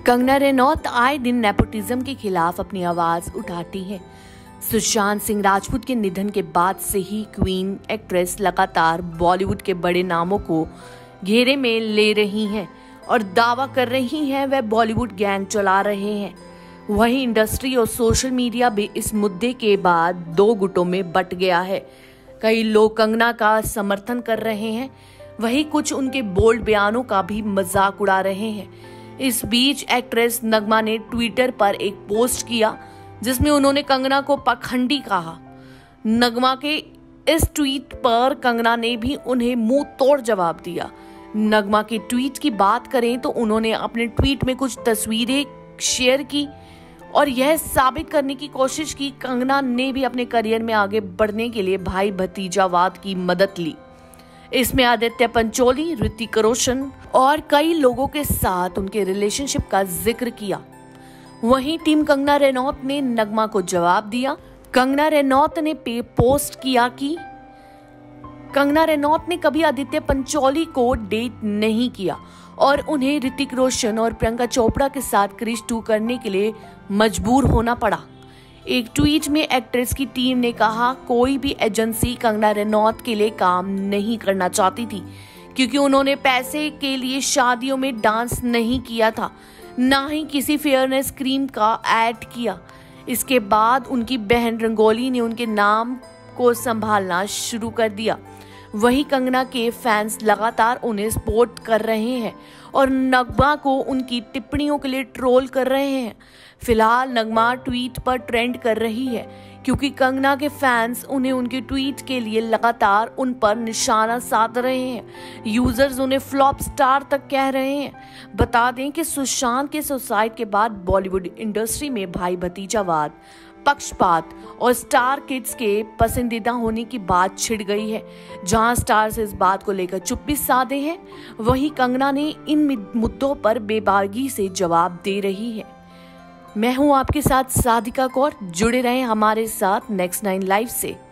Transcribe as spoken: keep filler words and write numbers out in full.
कंगना रनौत आए दिन नेपोटिज्म के खिलाफ अपनी आवाज उठाती हैं। सुशांत सिंह राजपूत के निधन के बाद से ही क्वीन एक्ट्रेस लगातार बॉलीवुड के बड़े नामों को घेरे में ले रही हैं और दावा कर रही हैं वह बॉलीवुड गैंग चला रहे हैं। वहीं इंडस्ट्री और सोशल मीडिया भी इस मुद्दे के बाद दो गुटों में बंट गया है। कई लोग कंगना का समर्थन कर रहे हैं, वहीं कुछ उनके बोल्ड बयानों का भी मजाक उड़ा रहे हैं। इस बीच एक्ट्रेस नगमा ने ट्विटर पर एक पोस्ट किया जिसमें उन्होंने कंगना को पाखंडी कहा। नगमा के इस ट्वीट पर कंगना ने भी उन्हें मुंह तोड़ जवाब दिया। नगमा के ट्वीट की बात करें तो उन्होंने अपने ट्वीट में कुछ तस्वीरें शेयर की और यह साबित करने की कोशिश की कंगना ने भी अपने करियर में आगे बढ़ने के लिए भाई भतीजावाद की मदद ली। इसमें आदित्य पंचोली, ऋतिक रोशन और कई लोगों के साथ उनके रिलेशनशिप का जिक्र किया। वहीं टीम कंगना रनौत ने नगमा को जवाब दिया। कंगना रनौत ने पे पोस्ट किया कि कंगना रनौत ने कभी आदित्य पंचोली को डेट नहीं किया और उन्हें ऋतिक रोशन और प्रियंका चोपड़ा के साथ क्रिश टू करने के लिए मजबूर होना पड़ा। एक ट्वीट में एक्ट्रेस की टीम ने कहा, कोई भी एजेंसी कंगना रनौत के लिए काम नहीं करना चाहती थी क्योंकि उन्होंने पैसे के लिए शादियों में डांस नहीं किया था, ना ही किसी फेयरनेस क्रीम का ऐड किया। इसके बाद उनकी बहन रंगोली ने उनके नाम को संभालना शुरू कर दिया। वहीं कंगना के फैंस लगातार उन्हें सपोर्ट कर रहे हैं और नगमा को उनकी टिप्पणियों के लिए ट्रोल कर रहे हैं। फिलहाल नगमा ट्वीट पर ट्रेंड कर रही है क्योंकि कंगना के फैंस उन्हें उनके ट्वीट के लिए लगातार उन पर निशाना साध रहे हैं। यूजर्स उन्हें फ्लॉप स्टार तक कह रहे हैं। बता दें कि सुशांत के सुसाइड के बाद बॉलीवुड इंडस्ट्री में भाई भतीजावाद, पक्षपात और स्टार किड्स के पसंदीदा होने की बात छिड़ गई है। जहां स्टार्स इस बात को लेकर चुप्पी साधे हैं, वहीं कंगना ने इन मुद्दों पर बेबाकी से जवाब दे रही है। मैं हूं आपके साथ साधिका कौर। जुड़े रहें हमारे साथ नेक्स्ट नाइन लाइव से।